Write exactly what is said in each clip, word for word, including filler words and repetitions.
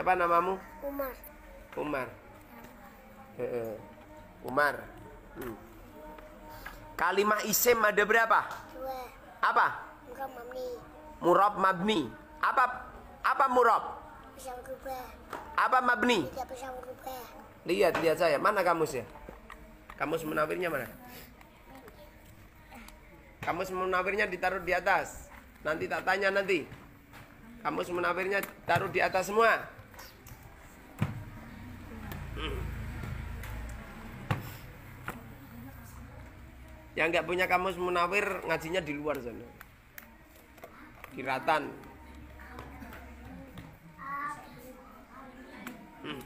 Siapa namamu? Umar. Umar. Heeh. Umar. Hmm. Kalimah isim ada berapa? Dua. Apa? Murab mabni. Murab mabni. Apa apa murab? Bisa berubah. Apa mabni? Tidak bisa berubah. Lihat, lihat saya. Mana kamusnya? Kamus Munawirnya mana? Kamus Munawirnya ditaruh di atas. Nanti tak tanya nanti. Kamus Munawirnya taruh di atas semua. Hmm. Yang nggak punya kamus Munawir ngajinya di luar sana. Kiratan. Hmm.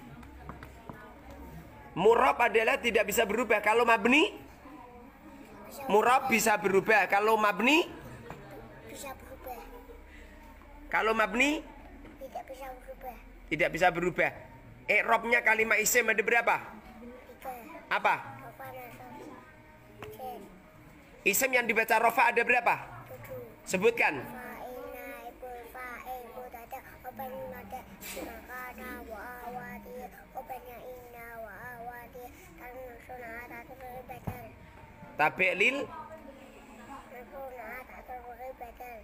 Murab adalah tidak bisa berubah. Kalau mabni, murab bisa berubah. Kalau mabni, Bisa berubah. kalau mabni Tidak bisa berubah. tidak bisa berubah. I'rabnya kalimat isim ada berapa? Tiga. Apa? Rofa nasab. Cek. Isim yang dibaca rofa ada berapa? Tujuh. Sebutkan. Fa'il naibul fa'il mudada. Open mada. Simakana wa awadi. Opennya inna wa awadi. Tanah sunat atau berbedal. Tabi'lil Sunat atau berbedal.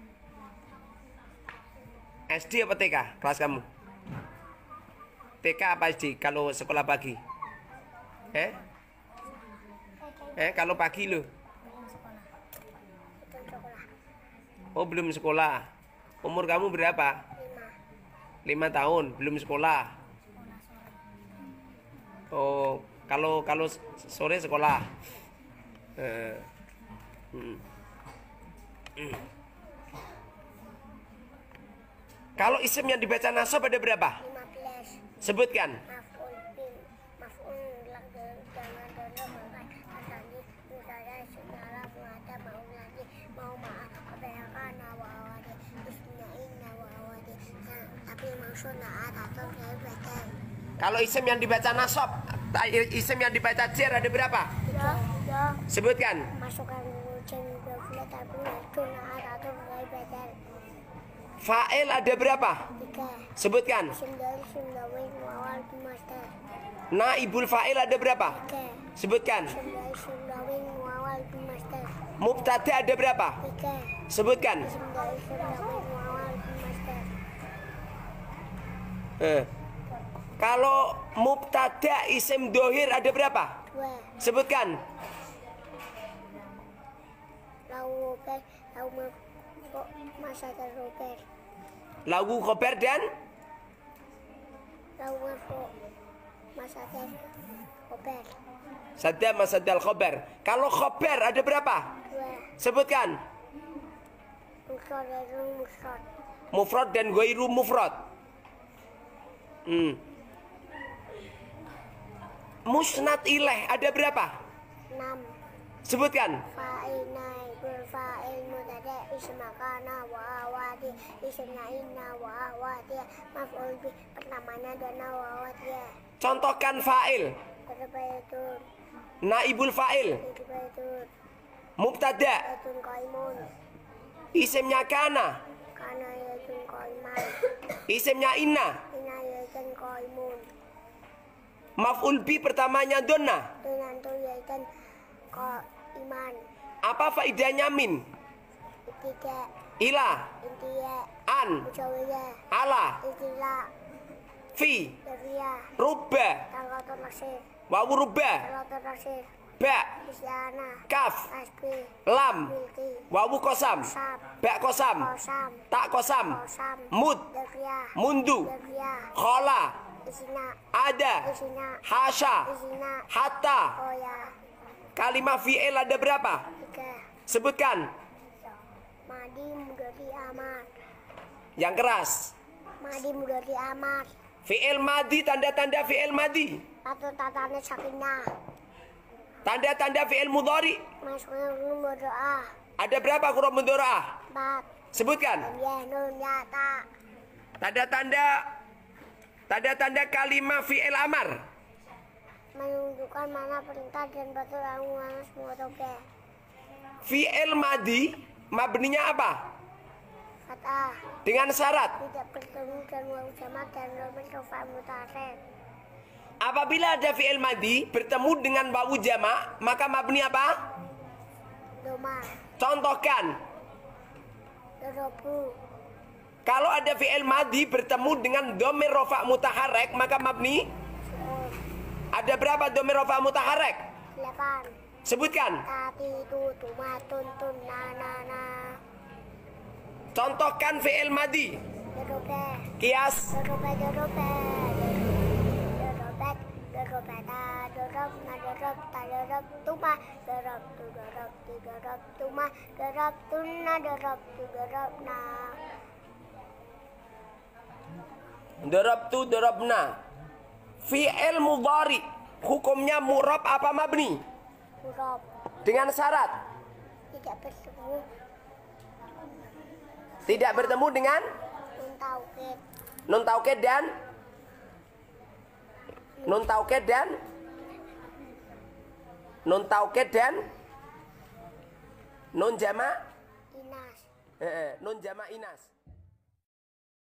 S D apa T K? Kelas kamu? T K apa S D kalau sekolah pagi? Eh? Eh kalau pagi lo? Itu sekolah. Oh belum sekolah. Umur kamu berapa? Lima. Lima tahun, belum sekolah. Oh kalau kalau sore sekolah. Eh. Hmm. Hmm. Kalau isim yang dibaca nasab ada berapa? Lima belas. Sebutkan. Maf'ul bin. Maf'ul lang jangan dulu mengkai. Tadi misalnya segala mengada mau lagi mau maaf kebanyakan wa awadi. Bismillahirrahmanirrahim wa awadi. Tapi maksudnya atau saya baca. Kalau isim yang dibaca nasab, isim yang dibaca jar ada berapa? Ya, ya. Sebutkan. Masukkan dulu jangan dulu tapi maksudnya atau saya baca. Fa'il ada berapa? Tiga. Sebutkan. Sembilan sembilan awal master. Naibul fa'il ada berapa? Tiga. Sebutkan. Sembilan sembilan awal master. Mubtada ada berapa? Tiga. Sebutkan. Sembilan sembilan awal master. Eh. Kalau mubtada isim dohir ada berapa? Dua. Sebutkan. Lau ber, lau kok masa terober. Lagu khobar dan Lau kok masa terober. sadda masadal khobar. Kalau khobar ada berapa? Dua. Sebutkan. Musod dan musod. Mufrad dan ghairu mufrad. Hmm. Musnad ilaih ada berapa? Enam. Sebutkan. Fa'il naibul fa'il mudada ismakana wa awadi ismna inna wa awadi maf'ul bi pertamanya dan wa awadi. Contohkan fa'il. Terbaitun. Naibul fa'il. Terbaitun. Mubtada. Yatun qaimun. Isimnya kana. Kana yatun qaiman. Isimnya inna. Ina yatun qaimun. Maf'ul bi pertamanya donna. Dengan tu yatun qaiman. Apa faedahnya min? Tiga. Ila. Intiya. An. Mujawiyah. Ala. Istilah. Fi. Dariyah. Rubba. Tanggal terakhir. Wawu rubba. Tanggal terakhir. Ba. Isyana. Kaf. Asbi. Lam. Milki. Wawu kosam. Kosam. Ba kosam. Kosam. Tak kosam. Kosam. Mud. Dariyah. Mundu. Dariyah. Khola. Isina. Ada. Isina. Hasya. Isina. Hatta. Koya. Kalimat fi'il ada berapa? Tiga. Sebutkan. Madi mudari amat. Yang keras. Madi mudari amat. Fi'il madi, tanda-tanda fi'il madi. Atau tatanya sakinah. Tanda-tanda fi'il mudhari. Masuknya nun berdoa. Ada berapa huruf mudhari'ah? Bat. Sebutkan. Ya nun ya ta. Tanda-tanda tanda-tanda kalimat fi'il amar. Menunjukkan mana perintah dan betul yang mana semua toge. Fi'il madi mabninya apa? Fatah. Dengan syarat Tidak bertemu dan wawu jamak dan domer rofa mutaharrik. apabila ada fi'il madhi bertemu dengan wawu jamak, maka mabni apa? Doma. Contohkan. Dorobu. Kalau ada fi'il madhi bertemu dengan dhamir rafa' mutaharrik, maka mabni Su'un. ada berapa dhamir rafa' mutaharrik? Delapan. Sebutkan. Tati tu tuma tun tun na na na. Contohkan fi'il madhi. Dorobe. Kias. Dorobe dorobe. Dorobet. Dorobeta. Dorobna dorobta dorob tuma. Dorob tu dorob tu dorob tuma. Dorob tunna dorob tu dorobna. Darabtu darabna. Fi'il mudhari hukumnya murab apa mabni? Huruf. Dengan syarat Tidak bertemu. tidak bertemu dengan Nun taukid. nun taukid dan nun taukid dan nun taukid dan nun jama' Inas. eh, eh, nun jama' inas.